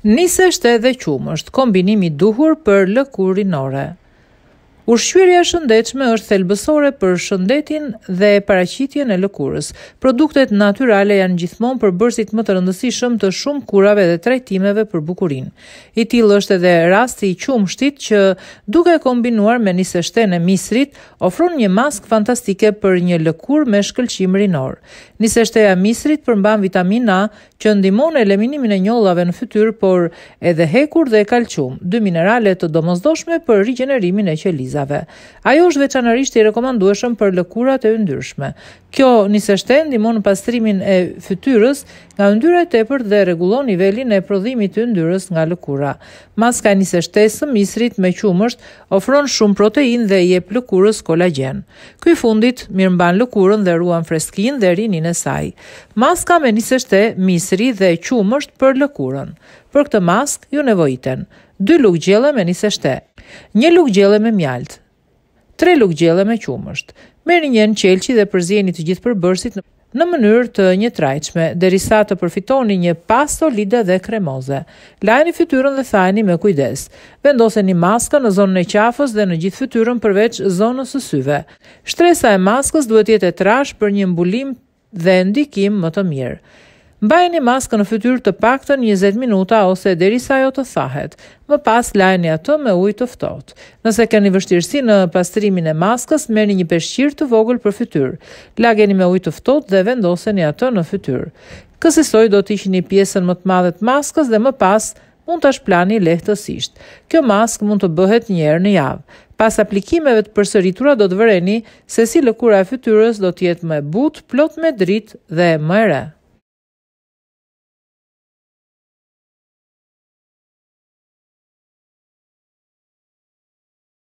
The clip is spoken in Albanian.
Niseshte dhe qumësht, kombinimi duhur për lëkurë rinore. Ushqyerja e shëndetshme është thelbësore për shëndetin dhe paraqitjen e lëkurës. Produktet natyrale janë gjithmonë përbërësit më të rëndësishëm të shumë kurave dhe trajtimeve për bukurinë. I tillë është edhe rasti i qumështit që, duke kombinuar me niseshtenë e misrit, ofron një maskë fantastike për një lëkurë me shkëlqim rinor. Niseshteja e misrit përmban vitaminë A, që ndihmon në eliminimin e njollave në fytyrë, por edhe hekur dhe kalcium, dy minerale të domosdoshme për rigjenerimin e qelizave. Ajo është veçanërisht i rekomandueshëm për lëkurat e yndyrshme. Kjo niseshte ndihmon në pastrimin e fytyrës nga yndyra e tepërt dhe rregullon nivelin e prodhimit të yndyrës nga lëkura. Maska e niseshtesë së misrit me qumësht ofron shumë protein dhe i jep lëkurës kolagjen. Ky fundit mirëmban lëkurën dhe ruan freskinë dhe rininë e saj. Maska me niseshte, misri dhe qumësht për lëkurën. Për këtë maskë ju nevojiten 2 lugë gjelle me niseshte, 1 lugë gjelle me mjalt, 3 lugë gjelle me qumësht. Merrni një qelçi dhe përzieni të gjithë përbërësit në mënyrë të njëtrajtshme, derisa të përfitoni një pastë solide dhe kremoze. Lajini fytyrën dhe thajini me kujdes. Vendoseni maskën në zonën e qafës dhe në gjithë fytyrën përveç zonës së syve. Shtresa e maskës duhet jetë e trashë për një mbulim dhe ndikim më të mirë. Mbajeni maskën në fytyrë të paktën 20 minuta ose derisa ajo të thahet. Më pas lajini atë me ujë të ftohtë. Nëse keni vështirësi në pastrimin e maskës, merrni një peshqir të vogël për fytyrë. Lageni me ujë të ftohtë dhe vendoseni atë në fytyrë. Kësaj do të hiqni pjesën më të madhe të maskës dhe më pas mund ta shplani lehtësisht. Kjo maskë mund të bëhet një herë në javë. Pas aplikimeve të përsëritura do të vëreni se si lëkura e fytyrës do të jetë më e butë, plot me dritë dhe më e re.